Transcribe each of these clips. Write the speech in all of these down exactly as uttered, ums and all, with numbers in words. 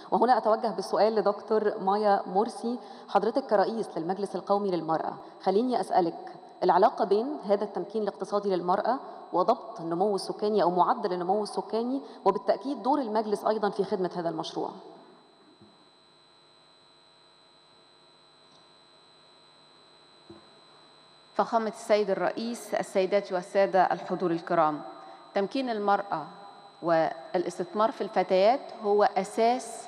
وهنا أتوجه بالسؤال لدكتور مايا مرسي، حضرتك كرئيس للمجلس القومي للمرأة، خليني أسألك العلاقة بين هذا التمكين الاقتصادي للمرأة وضبط النمو السكاني أو معدل النمو السكاني، وبالتأكيد دور المجلس أيضا في خدمة هذا المشروع. فخامة السيد الرئيس، السيدات والسادة الحضور الكرام، تمكين المرأة والاستثمار في الفتيات هو أساس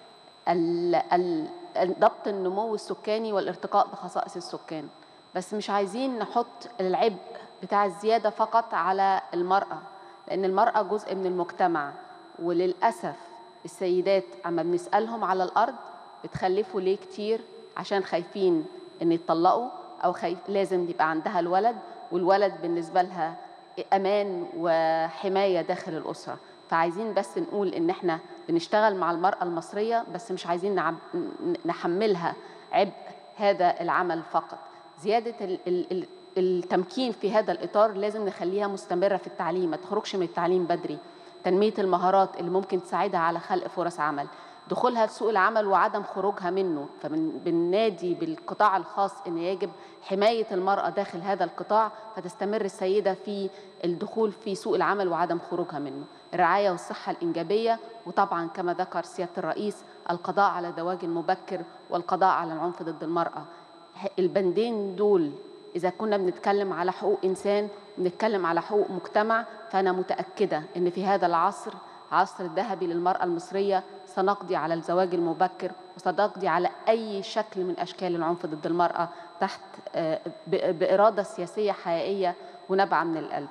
ضبط النمو السكاني والارتقاء بخصائص السكان. بس مش عايزين نحط العبء بتاع الزيادة فقط على المرأة، لأن المرأة جزء من المجتمع، وللأسف السيدات أما بنسألهم على الأرض بتخلفوا ليه كتير عشان خايفين إن يتطلقوا، أو خايف لازم يبقى عندها الولد، والولد بالنسبة لها أمان وحماية داخل الأسرة. فعايزين بس نقول إن إحنا بنشتغل مع المرأة المصرية، بس مش عايزين نحملها عبء هذا العمل فقط. زيادة التمكين في هذا الإطار لازم نخليها مستمرة في التعليم، ما تخرجش من التعليم بدري، تنمية المهارات اللي ممكن تساعدها على خلق فرص عمل، دخولها في سوق العمل وعدم خروجها منه. فبننادي بالقطاع الخاص أن يجب حماية المرأة داخل هذا القطاع، فتستمر السيدة في الدخول في سوق العمل وعدم خروجها منه. الرعاية والصحة الإنجابية، وطبعا كما ذكر سيادة الرئيس القضاء على الزواج المبكر والقضاء على العنف ضد المرأة. البندين دول إذا كنا بنتكلم على حقوق إنسان بنتكلم على حقوق مجتمع، فأنا متأكدة أن في هذا العصر، عصر الذهبي للمرأة المصرية، سنقضي على الزواج المبكر وسنقضي على أي شكل من أشكال العنف ضد المرأة تحت بإرادة سياسية حقيقية ونابعة من القلب.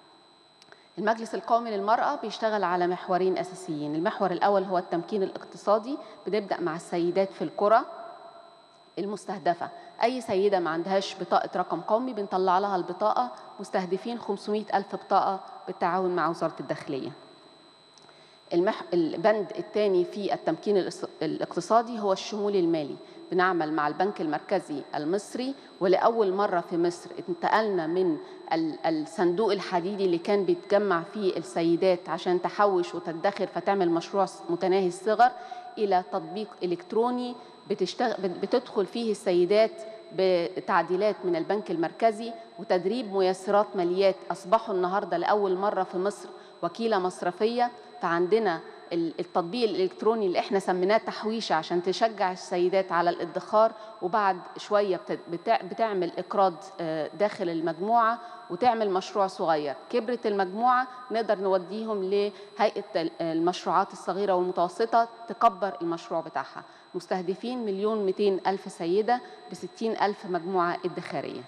المجلس القومي للمرأة بيشتغل على محورين أساسيين. المحور الأول هو التمكين الاقتصادي، بنبدأ مع السيدات في القرى المستهدفة. أي سيدة ما عندهاش بطاقة رقم قومي بنطلع لها البطاقة، مستهدفين خمسمائة ألف بطاقة بالتعاون مع وزارة الداخلية. المح... البند الثاني في التمكين الاقتصادي هو الشمول المالي. بنعمل مع البنك المركزي المصري، ولأول مرة في مصر انتقلنا من الصندوق الحديدي اللي كان بيتجمع فيه السيدات عشان تحوش وتدخر فتعمل مشروع متناهي الصغر، إلى تطبيق إلكتروني بتشتغل بتدخل فيه السيدات بتعديلات من البنك المركزي وتدريب ميسرات ماليات. أصبحوا النهاردة لأول مرة في مصر وكيلة مصرفية. فعندنا التطبيق الإلكتروني اللي احنا سميناه تحويشة عشان تشجع السيدات على الادخار، وبعد شوية بتعمل إقراض داخل المجموعة وتعمل مشروع صغير. كبرت المجموعة نقدر نوديهم لهيئة المشروعات الصغيرة والمتوسطة تكبر المشروع بتاعها. مستهدفين مليون مئتين ألف سيدة بستين ألف مجموعة ادخارية.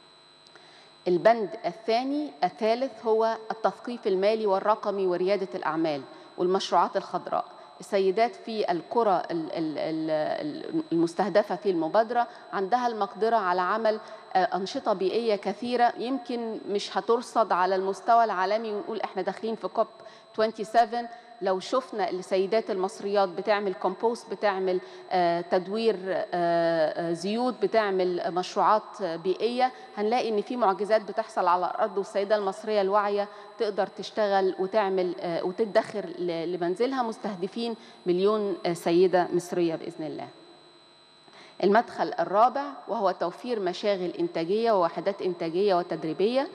البند الثاني الثالث هو التثقيف المالي والرقمي وريادة الأعمال والمشروعات الخضراء. السيدات في القرى المستهدفة في المبادرة عندها المقدرة على عمل أنشطة بيئية كثيرة، يمكن مش هترصد على المستوى العالمي ونقول احنا داخلين في كوب سبعة وعشرين. لو شفنا السيدات المصريات بتعمل كومبوست، بتعمل تدوير زيوت، بتعمل مشروعات بيئية، هنلاقي ان في معجزات بتحصل على الأرض، والسيدة المصرية الواعية تقدر تشتغل وتعمل وتدخر لمنزلها. مستهدفين مليون سيدة مصرية بإذن الله. المدخل الرابع وهو توفير مشاغل إنتاجية ووحدات إنتاجية وتدريبية.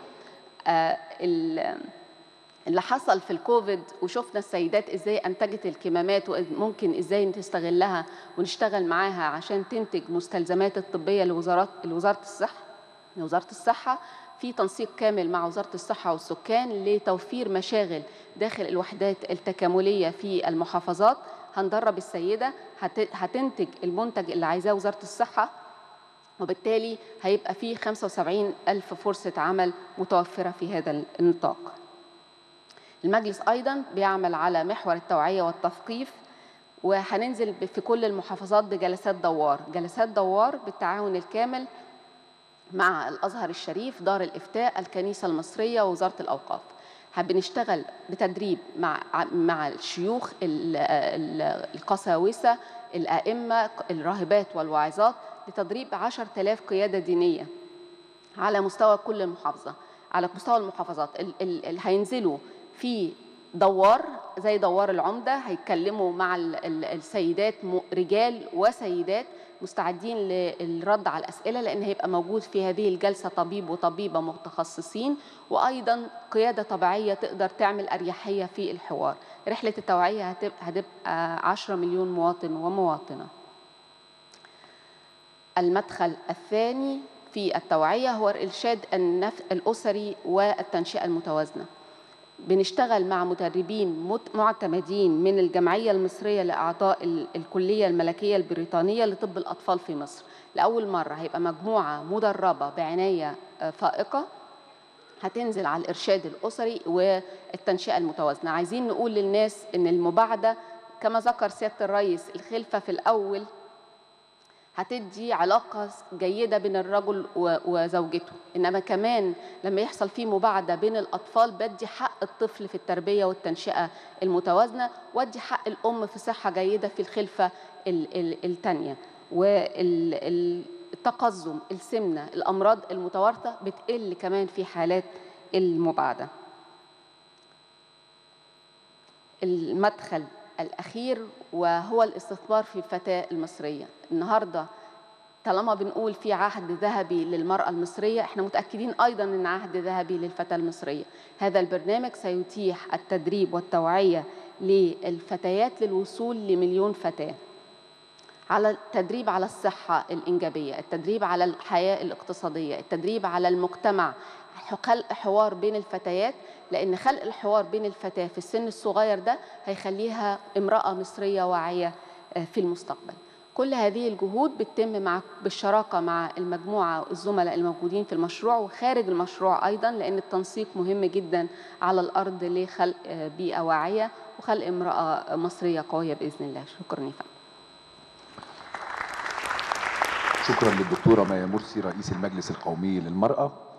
اللي حصل في الكوفيد وشفنا السيدات ازاي انتجت الكمامات وممكن ازاي نستغلها ونشتغل معاها عشان تنتج مستلزمات الطبيه لوزاره لوزاره الصحه لوزاره الصحه في تنسيق كامل مع وزاره الصحه والسكان لتوفير مشاغل داخل الوحدات التكامليه في المحافظات. هندرب السيده هتنتج المنتج اللي عايزاه وزاره الصحه، وبالتالي هيبقى فيه خمسة وسبعين ألف فرصه عمل متوفره في هذا النطاق. المجلس أيضاً بيعمل على محور التوعية والتثقيف، وهننزل في كل المحافظات بجلسات دوار جلسات دوار بالتعاون الكامل مع الأزهر الشريف، دار الإفتاء، الكنيسة المصرية، ووزارة الأوقاف. بنشتغل بتدريب مع مع الشيوخ، القساوسة، الأئمة، الراهبات والواعظات، لتدريب عشرة آلاف قيادة دينية على مستوى كل محافظة، على مستوى المحافظات. اللي هينزلوا في دوار زي دوار العمدة، هيتكلموا مع السيدات رجال وسيدات مستعدين للرد على الأسئلة، لأن هيبقى موجود في هذه الجلسة طبيب وطبيبة متخصصين، وأيضا قيادة طبيعية تقدر تعمل أريحية في الحوار. رحلة التوعية هتبقى عشرة مليون مواطن ومواطنة. المدخل الثاني في التوعية هو الإرشاد الأسري والتنشئة المتوازنة. بنشتغل مع مدربين معتمدين من الجمعية المصرية لأعضاء الكلية الملكية البريطانية لطب الأطفال في مصر. لأول مرة هيبقى مجموعة مدربة بعناية فائقة هتنزل على الإرشاد الأسري والتنشئة المتوازنة. عايزين نقول للناس إن المباعدة كما ذكر سيادة الرئيس، الخلفة في الأول هتدي علاقة جيدة بين الرجل وزوجته، إنما كمان لما يحصل فيه مباعدة بين الأطفال بدي حق الطفل في التربية والتنشئة المتوازنة، وادي حق الأم في صحة جيدة في الخلفة التانية. والتقزم، السمنة، الأمراض المتوارثة بتقل كمان في حالات المباعدة. المدخل الأخير وهو الاستثمار في الفتاة المصرية. النهاردة طالما بنقول في عهد ذهبي للمرأة المصرية، احنا متأكدين أيضا أن عهد ذهبي للفتاة المصرية. هذا البرنامج سيتيح التدريب والتوعية للفتيات للوصول لمليون فتاة، على التدريب على الصحة الإنجابية، التدريب على الحياة الاقتصادية، التدريب على المجتمع، خلق حوار بين الفتيات، لأن خلق الحوار بين الفتاة في السن الصغير ده هيخليها امرأة مصرية واعية في المستقبل. كل هذه الجهود بتتم مع بالشراكة مع المجموعة الزملاء الموجودين في المشروع وخارج المشروع أيضا، لأن التنسيق مهم جدا على الأرض لخلق بيئة واعية وخلق امرأة مصرية قوية بإذن الله. شكرا يا فندم. شكرا للدكتورة مايا مرسي رئيس المجلس القومي للمرأة.